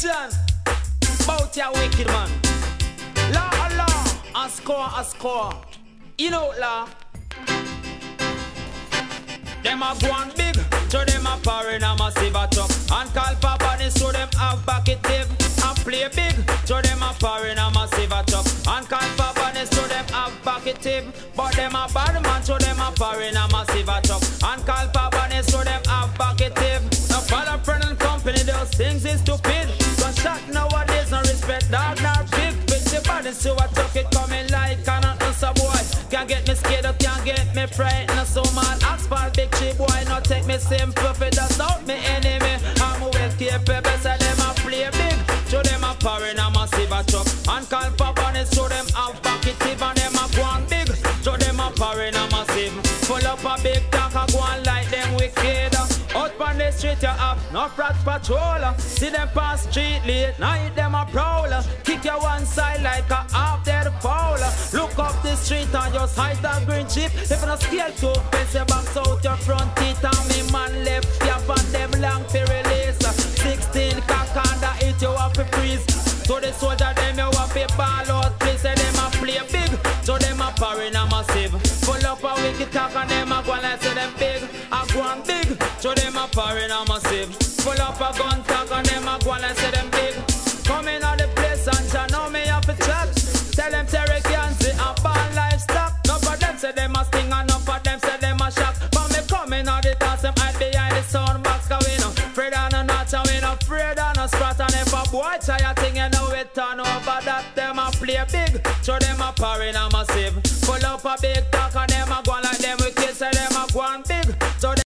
Christian, bout ya wicked man. Law, a score. You know law. Them a go on big, so them a foreign a massive a truck. And call for body, so them have bucket tip. And play big, so them a foreign a massive a truck. And call for body, so them have bucket tip. But them a bad man, so them a foreign a massive a truck. And call for body, so them have bucket tip. Now follow friend and company, those things is stupid. Cause shot nowadays no respect dog nor big. With the body, so I took it coming like an answer boy. Can't get me scared up, can't get me frightened. So man, ask for big cheap boy, not take me simple for that's out me enemy. I'm well capable, so them a play big. Show them a foreign a massive a truck. And call for bonnet, show them have pocket tip. And them a go on big, show them a foreign a massive. Full up a big tank and go on like them wicked. Out on the street you have no frat patroller. See them pass street late night, them a prowler. Kick your one side like a half dead fowler. Look up the street and just hide the green chip. If you're not scared to face your box out your front teeth. And me man left cap and them long for release. 16 cock and that hit you up a freeze. So the soldier them you up a ball out. Please say them a play big, so them a foreign a massive. Full up a wicked cock and them a go like say them big. A go on big, so them a foreign a massive. Full up a gun talk and them a go like say them big. Come in on the place and you know me have a chat. Tell them Terry can't see a bad livestock. None of them say them a sting and none of them say them a shock. But me come in on the dance, them hide behind the sound box. Cause we no afraid of no notch and we no afraid of no spot. And if a boy try a thing you know it turn over that them a play big. So them a foreign a massive. Full up a big talk and them a go